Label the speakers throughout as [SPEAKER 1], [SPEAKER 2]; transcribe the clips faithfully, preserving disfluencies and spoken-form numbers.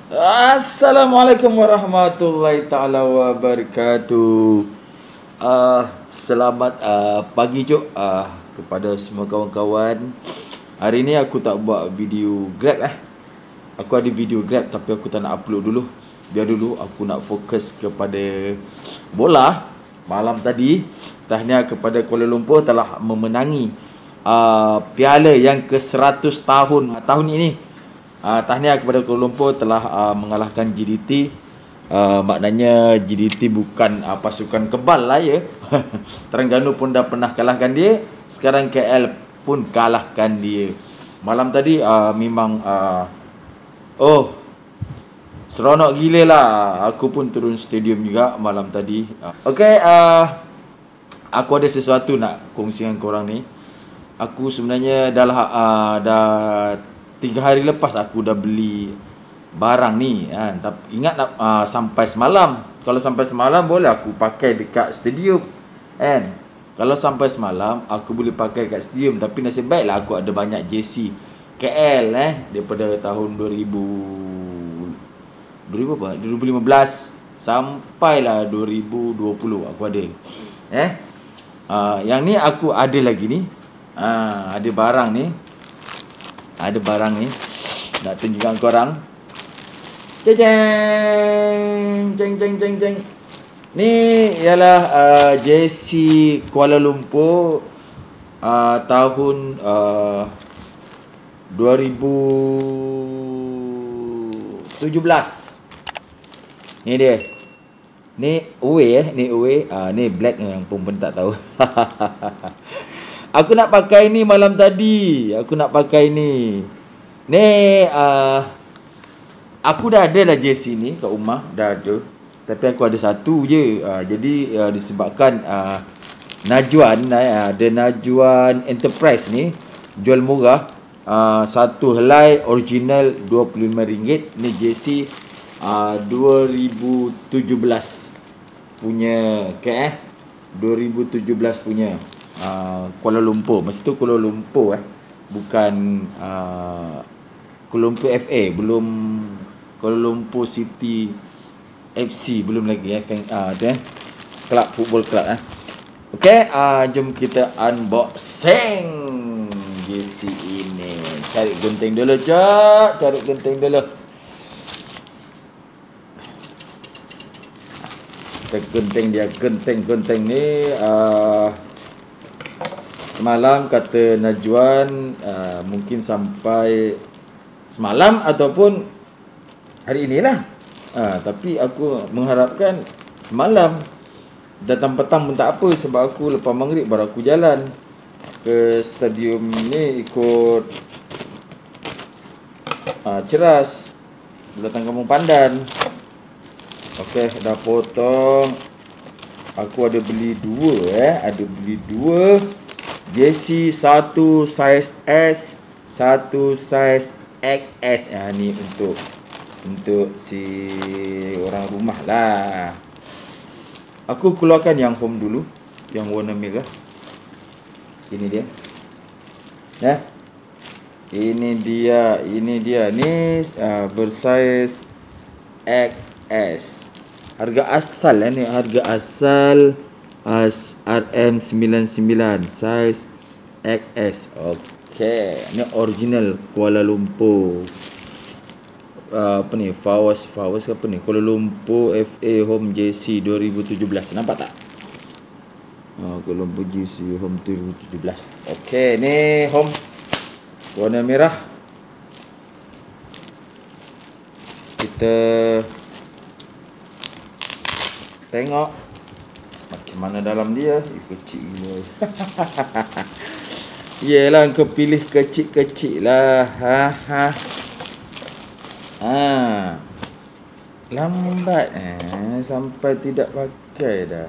[SPEAKER 1] Assalamualaikum warahmatullahi taala wabarakatuh. Uh, selamat uh, pagi Cuk uh, kepada semua kawan-kawan. Hari ni aku tak buat video Grab eh. Aku ada video Grab tapi aku tak nak upload dulu. Biar dulu aku nak fokus kepada bola. Malam tadi tahniah kepada Kuala Lumpur telah memenangi uh, piala yang ke seratus tahun tahun ini. Uh, tahniah kepada Kuala Lumpur telah uh, mengalahkan G D T. Uh, maknanya G D T bukan uh, pasukan kebal lah ya. Terengganu pun dah pernah kalahkan dia. Sekarang K L pun kalahkan dia. Malam tadi uh, memang uh, Oh seronok gila lah. Aku pun turun stadium juga malam tadi. uh, Okay uh, Aku ada sesuatu nak kongsi dengan korang ni. Aku sebenarnya dah uh, dah tiga hari lepas aku dah beli barang ni kan. Tapi ingat nak uh, sampai semalam. Kalau sampai semalam boleh aku pakai dekat stadium kan. Kalau sampai semalam aku boleh pakai kat stadium. Tapi nasib baiklah aku ada banyak jersey K L eh daripada tahun dua ribu dua ribu apa? dua ribu lima belas sampailah dua ribu dua puluh aku ada. Eh uh, yang ni aku ada lagi ni. Uh, ada barang ni. Ada barang ni nak tunjukkan korang. Jeng jeng jeng jeng jeng. Ni ialah uh, jersey Kuala Lumpur uh, tahun uh, dua ribu tujuh belas. Ni dia. Ni away eh, ni away. Ah uh, ni black yang pun pun tak tahu. Aku nak pakai ni malam tadi. Aku nak pakai ni. Ni uh, aku dah ada lah jersey ni kat rumah, dah ada. Tapi aku ada satu je. Uh, jadi uh, disebabkan uh, Najwan, uh, ada Najwan Enterprise ni jual murah. Uh, satu helai original dua puluh lima ringgit. Ni jersey uh, dua ribu tujuh belas punya ke eh dua ribu tujuh belas punya. Uh, Kuala Lumpur. Masa tu Kuala Lumpur eh bukan uh, Kuala Lumpur F A. Belum Kuala Lumpur City F C. Belum lagi eh uh, tu eh Club Football Club eh. Okay uh, jom kita unboxing jersey ini. Cari gunting dulu Cak. Cari gunting dulu. Kita gunting dia. Gunting-gunting ni uh, semalam kata Najwan uh, mungkin sampai semalam ataupun hari inilah. Uh, tapi aku mengharapkan semalam. Datang petang pun tak apa sebab aku lepas maghrib baru aku jalan ke stadium ni ikut uh, Ceras. Datang Kampung Pandan. Okey, dah potong. Aku ada beli dua eh, ada beli dua jersey, satu size S, satu size X S. Ah ni untuk untuk si orang rumah lah. Aku keluarkan yang home dulu, yang warna merah. Ini dia. Ya. Ini dia, ini dia. Ni uh, bersaiz X S. Harga asal eh, ni harga asal As R M sembilan puluh sembilan size X S. Okey, ni original Kuala Lumpur. Uh, apa ni? Fawas Fawas apa ni? Kuala Lumpur F A Home Jersey dua ribu tujuh belas. Nampak tak? Uh, Kuala Lumpur Jersey Home dua ribu tujuh belas. Okey, ni home warna merah. Kita tengok macam mana dalam dia. Eh, kecil gila. Yelah, kau pilih kecil-kecil lah. Ha, ha. Ha. Lambat eh, sampai tidak pakai dah.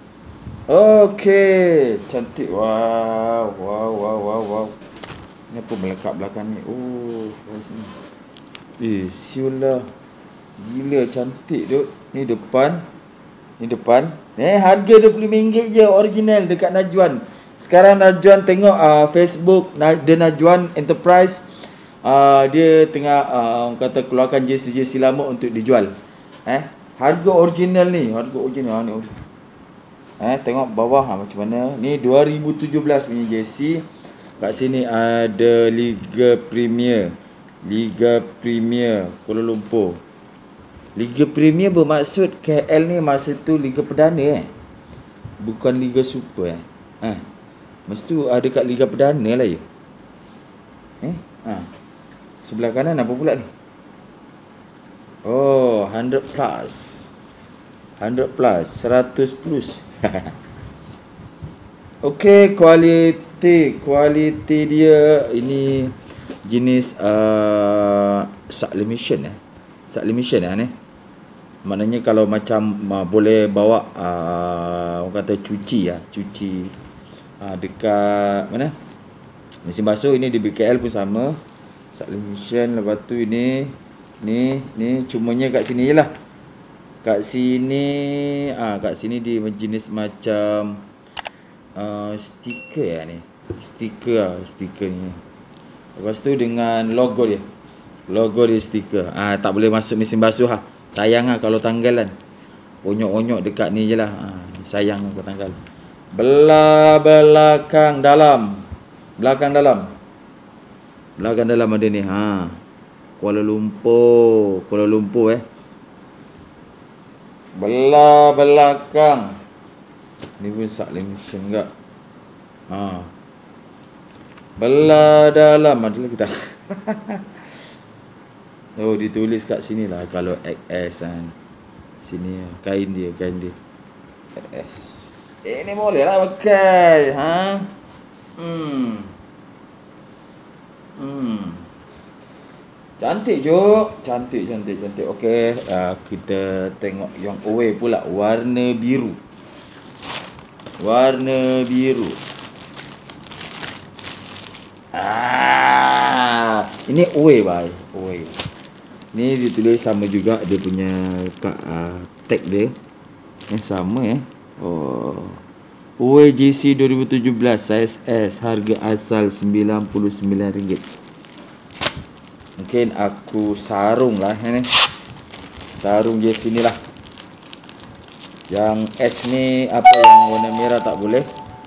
[SPEAKER 1] Okey, cantik. Wow, wow, wow, wow, wow. Ni apa melekat belakang ni? Oh, sini. Eh, siulah. Gila cantik duk. Ni depan. Ni depan. Eh, harga dua puluh lima ringgit je original dekat Najwan. Sekarang Najwan tengok uh, Facebook The Najwan Enterprise. uh, dia tengah uh, orang kata keluarkan jersey-jersey lama untuk dijual. Eh, harga original ni, harga original ni. Eh, tengok bawah ha, macam mana. Ni dua ribu tujuh belas punya jersey. Kat sini ada Liga Premier. Liga Premier Kuala Lumpur. Liga Premier bermaksud K L ni masa tu Liga Perdana eh. Bukan Liga Super eh. Ha. Masa tu ada kat Liga Perdana lah ya. Eh, ha. Sebelah kanan apa pula ni? Oh, one hundred plus. one hundred plus, seratus plus. Okey, kualiti kualiti dia ini jenis uh, sublimation eh. Sublimation eh ni. Maknanya kalau macam uh, boleh bawa uh, orang kata cuci ya, cuci uh, dekat mana? Mesin basuh. Ini di B K L pun sama. Sublimation. Lepas tu ini ni ni cumanya kat sini je lah. Kat sini ah kat sini dia jenis macam uh, stiker ya ni. Stiker ah, stiker ni. Lepas tu dengan logo dia. Logo dia stiker. Ah tak boleh masuk mesin basuh ah. Sayang ah kalau tanggalan. Onyok-onyok dekat ni je lah. Ah, sayang kalau tanggal. Belah belakang dalam. Belakang dalam. Belakang dalam ada ni ha. Kuala Lumpur, Kuala Lumpur eh. Belah belakang. Ni pun sublimation enggak. Ha. Belah dalam ada lagi tak? Oh, ditulis kat sini lah kalau X S kan. Sini kain dia, kain dia. X S. Eh ni boleh lah pakai, ha? Hmm. Hmm. Cantik je, cantik cantik cantik. Okey, uh, kita tengok yang away pula, warna biru. Warna biru. Ah, ini away bye, away. Ni ditulis sama juga dia punya uh, tag dia. Yang sama eh. Oh. Away jersey dua ribu tujuh belas saiz S, harga asal sembilan puluh sembilan ringgit. Mungkin aku sarung lah ni. Sarung je sini lah. Yang S ni apa yang warna merah tak boleh.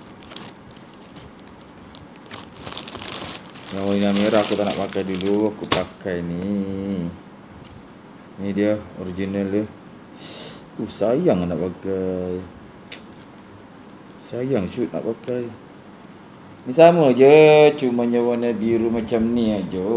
[SPEAKER 1] Yang warna merah aku tak nak pakai dulu. Aku pakai ni. Ni dia original dia. Uh sayang nak pakai. Sayang shoot nak pakai. Ni sama je, cumanya warna biru macam ni aja.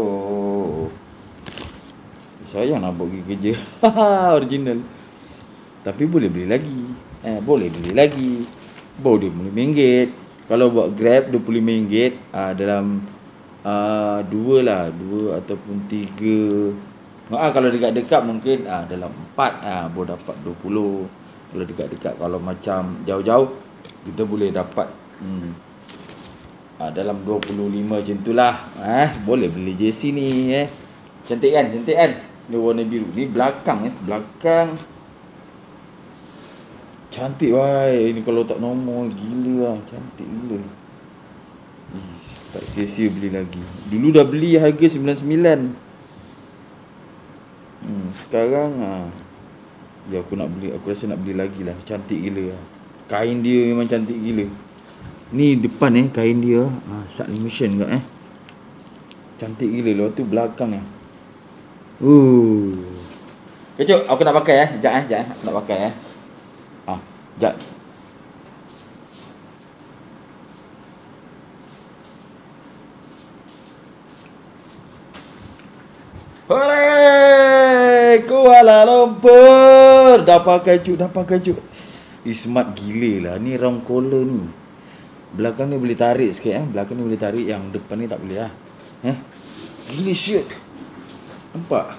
[SPEAKER 1] Sayang nak buat pergi kerja. Original. Tapi boleh beli lagi. Eh, boleh beli lagi. Baru dua puluh lima ringgit. Kalau buat Grab dua puluh lima ringgit ah dalam ah dua lah, dua ataupun tiga. Ah kalau dekat-dekat mungkin ah dalam empat ah boleh dapat dua puluh. Kalau dekat-dekat, kalau macam jauh-jauh kita boleh dapat hmm, ah, dalam dua puluh lima macam itulah. Eh, boleh beli jersey ni eh. Cantik kan? Cantik kan? Dia warna biru. Ni belakang eh, belakang. Cantik wai. Ini kalau tak normal gila lah. Cantik gila. Ih, tak sia-sia beli lagi. Dulu dah beli harga sembilan puluh sembilan. Hmm, sekarang ah ya aku nak beli, aku rasa nak beli lagi lah. Cantik gila lah. Kain dia memang cantik gila. Ni depan eh kain dia ah sublimation enggak eh. Cantik gila. Lepas tu belakang eh. Uh. Kecuk, aku nak pakai eh. Jap eh, jap eh. Aku nak pakai eh. Ah, jap. Hooray! Kuala Lumpur. Dah pakai cuk, dah pakai cuk. Ih, smart gila lah. Ni round collar ni. Belakang ni boleh tarik sikit eh. Belakang ni boleh tarik, yang depan ni tak boleh lah. Eh. Gila shit. Nampak?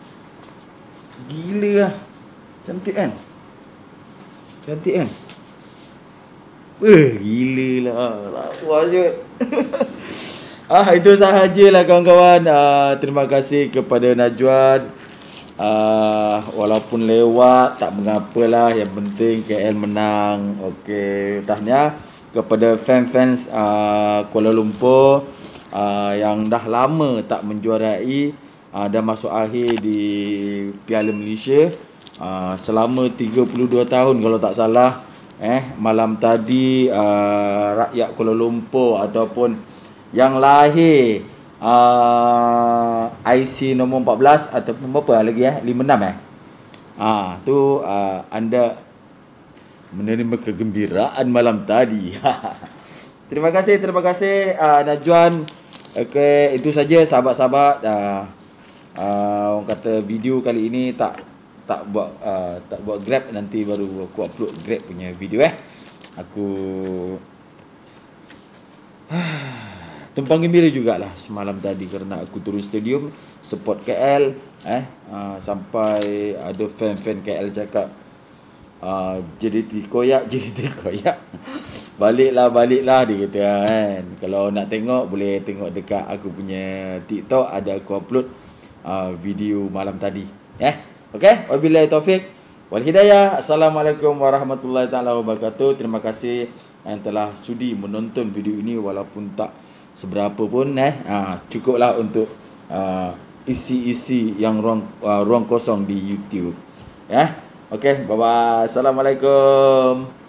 [SPEAKER 1] Gila lah. Cantik kan? Cantik kan? Eh, gila lah. Lawa je. Ah, itu sahajalah kawan-kawan. Ah, terima kasih kepada Najwan. Ah, walaupun lewat tak mengapalah, yang penting K L menang. Okey, tahniah kepada fans-fans ah, Kuala Lumpur. uh, yang dah lama tak menjuarai uh, dan masuk akhir di Piala Malaysia uh, selama tiga puluh dua tahun kalau tak salah. Eh malam tadi uh, rakyat Kuala Lumpur ataupun yang lahir uh, I C nombor empat belas ataupun berapa lagi eh lima puluh enam eh ah tu uh, anda menerima kegembiraan malam tadi. Terima kasih, terima kasih uh, Najwan. Okey, itu saja sahabat-sahabat. Uh, uh, orang kata video kali ini tak tak buat uh, tak buat Grab, nanti baru aku upload Grab punya video eh. Aku tumpang gembira jugalah semalam tadi kerana aku turun stadium support K L eh uh, sampai ada fan-fan K L cakap uh, J D T koyak, J D T koyak. Baliklah, baliklah dia kata kan. Kalau nak tengok boleh tengok dekat aku punya TikTok, ada aku upload uh, video malam tadi. Eh, okey. Wabillahi taufik wal hidayah. Assalamualaikum warahmatullahi taala wabarakatuh. Terima kasih yang telah sudi menonton video ini walaupun tak seberapa pun eh. Ha, cukuplah untuk uh, isi-isi yang ruang uh, ruang kosong di YouTube. Ya. Okey, bye bye. Assalamualaikum.